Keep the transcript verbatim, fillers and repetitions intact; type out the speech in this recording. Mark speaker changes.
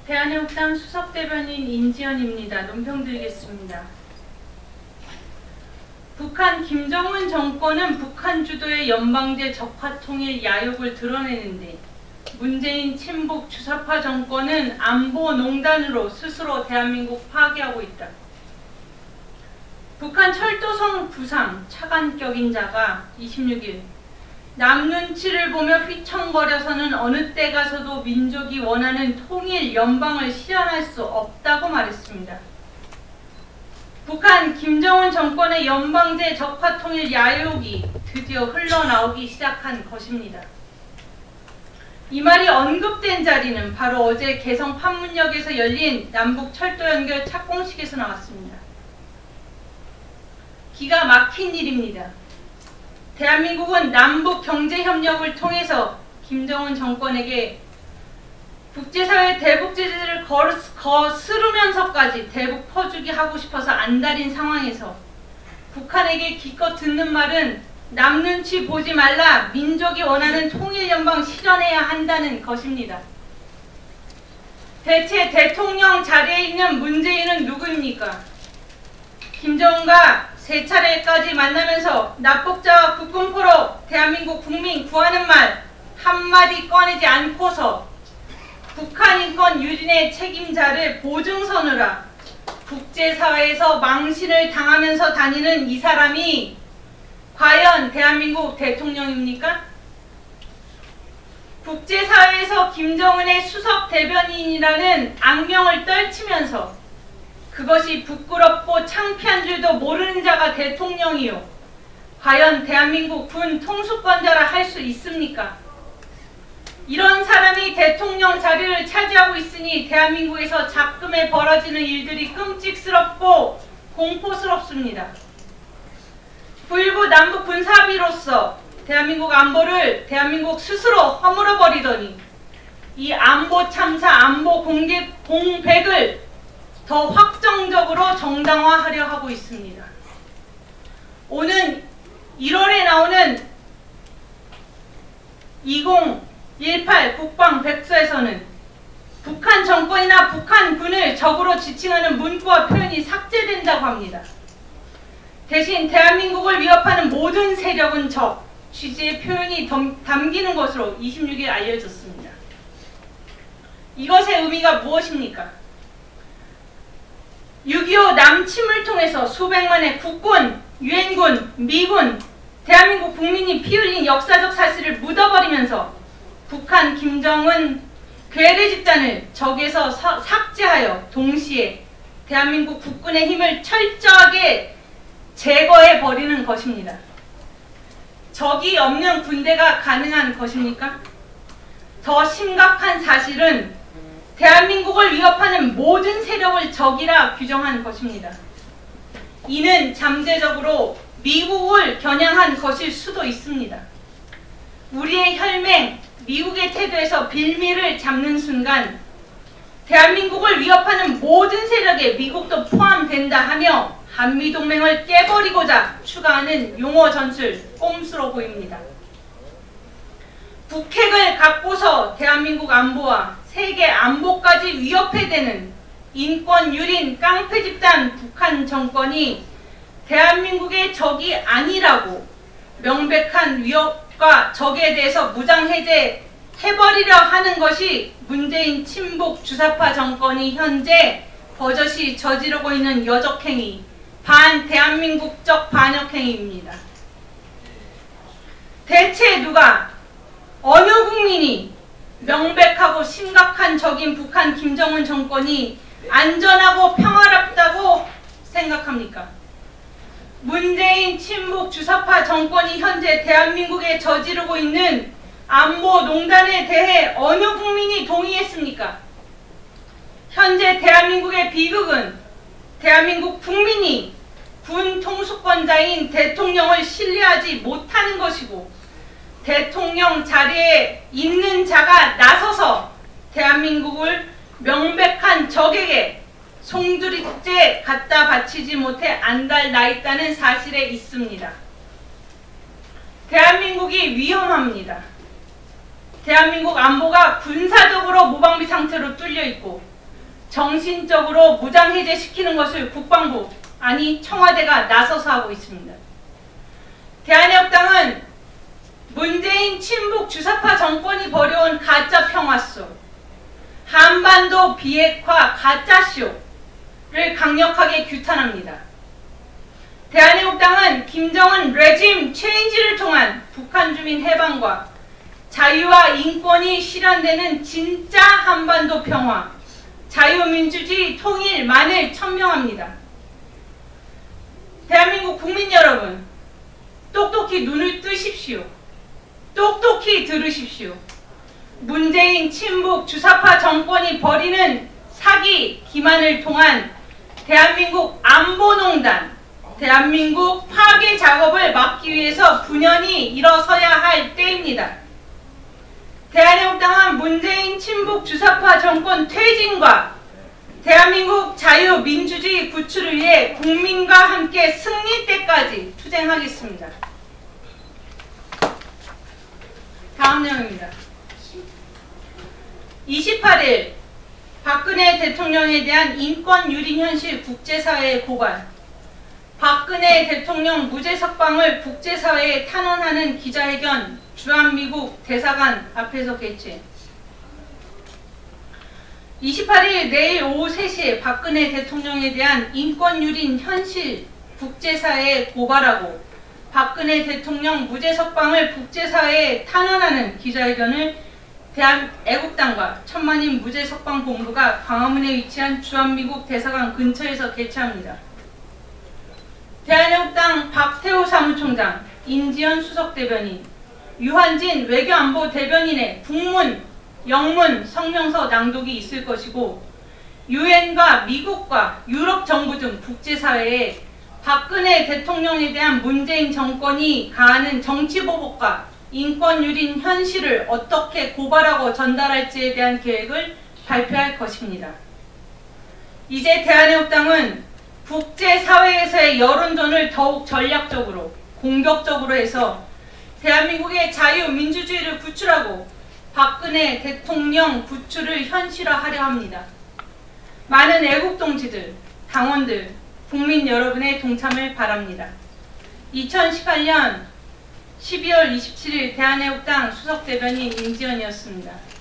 Speaker 1: 대한민국당 수석대변인 인지연입니다. 논평 드리겠습니다. 북한 김정은 정권은 북한 주도의 연방제 적화통일 야욕을 드러내는데 문재인 친북 주사파 정권은 안보농단으로 스스로 대한민국 파괴하고 있다. 북한 철도성 부상 차관격인 자가 이십육 일 남 눈치를 보며 휘청거려서는 어느 때 가서도 민족이 원하는 통일 연방을 실현할 수 없다고 말했습니다. 북한 김정은 정권의 연방제 적화통일 야욕이 드디어 흘러나오기 시작한 것입니다. 이 말이 언급된 자리는 바로 어제 개성 판문역에서 열린 남북 철도 연결 착공식에서 나왔습니다. 기가 막힌 일입니다. 대한민국은 남북 경제협력을 통해서 김정은 정권에게 국제사회 대북 제재를 거스르면서까지 대북 퍼주기 하고 싶어서 안달인 상황에서 북한에게 기껏 듣는 말은 남 눈치 보지 말라, 민족이 원하는 통일연방 실현해야 한다는 것입니다. 대체 대통령 자리에 있는 문재인은 누구입니까? 김정은과 세 차례까지 만나면서 납북자와 국군포로 대한민국 국민 구하는 말 한마디 꺼내지 않고서 북한 인권 유린의 책임자를 보증 서느라 국제사회에서 망신을 당하면서 다니는 이 사람이 과연 대한민국 대통령입니까? 국제사회에서 김정은의 수석 대변인이라는 악명을 떨치면서 그것이 부끄럽고 창피한 줄도 모르는 자가 대통령이요. 과연 대한민국 군 통수권자라 할 수 있습니까? 이런 사람이 대통령 자리를 차지하고 있으니 대한민국에서 작금에 벌어지는 일들이 끔찍스럽고 공포스럽습니다. 부일부 남북 군사합의로서 대한민국 안보를 대한민국 스스로 허물어버리더니 이 안보 참사, 안보 공개, 공백을 더 확정적으로 정당화하려 하고 있습니다. 오는 일월에 나오는 이천십팔 국방백서에서는 북한 정권이나 북한군을 적으로 지칭하는 문구와 표현이 삭제된다고 합니다. 대신 대한민국을 위협하는 모든 세력은 적, 취지의 표현이 담기는 것으로 이십육 일 알려졌습니다. 이것의 의미가 무엇입니까? 육이오 남침을 통해서 수백만의 국군, 유엔군, 미군, 대한민국 국민이 피 흘린 역사적 사실을 묻어버리면서 북한 김정은 괴뢰 집단을 적에서 서, 삭제하여 동시에 대한민국 국군의 힘을 철저하게 제거해버리는 것입니다. 적이 없는 군대가 가능한 것입니까? 더 심각한 사실은 대한민국을 위협하는 모든 세력을 적이라 규정한 것입니다. 이는 잠재적으로 미국을 겨냥한 것일 수도 있습니다. 우리의 혈맹, 미국의 태도에서 빌미를 잡는 순간 대한민국을 위협하는 모든 세력에 미국도 포함된다 하며 한미동맹을 깨버리고자 추가하는 용어 전술, 꼼수로 보입니다. 북핵을 갖고서 대한민국 안보와 세계 안보까지 위협해대는 인권 유린 깡패 집단 북한 정권이 대한민국의 적이 아니라고 명백한 위협과 적에 대해서 무장해제 해버리려 하는 것이 문재인 친북 주사파 정권이 현재 버젓이 저지르고 있는 여적행위, 반대한민국적 반역행위입니다. 대체 누가, 어느 국민이 명백하고 심각한 적인 북한 김정은 정권이 안전하고 평화롭다고 생각합니까? 문재인 친북 주사파 정권이 현재 대한민국에 저지르고 있는 안보 농단에 대해 어느 국민이 동의했습니까? 현재 대한민국의 비극은 대한민국 국민이 군 통수권자인 대통령을 신뢰하지 못하는 것이고 대통령 자리에 있는 자가 나서서 대한민국을 명백한 적에게 송두리째 갖다 바치지 못해 안달 나 있다는 사실에 있습니다. 대한민국이 위험합니다. 대한민국 안보가 군사적으로 무방비 상태로 뚫려 있고 정신적으로 무장해제시키는 것을 국방부, 아니 청와대가 나서서 하고 있습니다. 대한민국당은 문재인 친북 주사파 정권이 벌여온 가짜 평화쇼, 한반도 비핵화 가짜쇼를 강력하게 규탄합니다. 대한민국당은 김정은 레짐 체인지를 통한 북한 주민 해방과 자유와 인권이 실현되는 진짜 한반도 평화, 자유민주주의 통일만을 천명합니다. 대한민국 국민 여러분, 똑똑히 눈을 뜨십시오. 똑똑히 들으십시오. 문재인 친북 주사파 정권이 벌이는 사기 기만을 통한 대한민국 안보농단, 대한민국 파괴 작업을 막기 위해서 분연히 일어서야 할 때입니다. 대한민국당은 문재인 친북 주사파 정권 퇴진과 대한민국 자유민주주의 구출을 위해 국민과 함께 승리 때까지 투쟁하겠습니다. 다음 내용입니다. 이십팔 일 박근혜 대통령에 대한 인권 유린 현실 국제사회에 고발, 박근혜 대통령 무죄 석방을 국제사회에 탄원하는 기자회견 주한미국 대사관 앞에서 개최. 이십팔 일 내일 오후 세 시에 박근혜 대통령에 대한 인권 유린 현실 국제사회에 고발하고 박근혜 대통령 무죄 석방을 국제사회에 탄원하는 기자회견을 대한애국당과 천만인 무죄 석방 본부가 광화문에 위치한 주한미국 대사관 근처에서 개최합니다. 대한애국당 박태호 사무총장, 인지연 수석대변인, 유한진 외교안보 대변인의 국문, 영문 성명서 낭독이 있을 것이고, 유엔과 미국과 유럽 정부 등 국제사회에 박근혜 대통령에 대한 문재인 정권이 가하는 정치보복과 인권 유린 현실을 어떻게 고발하고 전달할지에 대한 계획을 발표할 것입니다. 이제 대한애국당은 국제사회에서의 여론전을 더욱 전략적으로, 공격적으로 해서 대한민국의 자유민주주의를 구출하고 박근혜 대통령 구출을 현실화하려 합니다. 많은 애국동지들, 당원들, 국민 여러분의 동참을 바랍니다. 이천십팔 년 십이월 이십칠일 대한애국당 수석대변인 임지연이었습니다.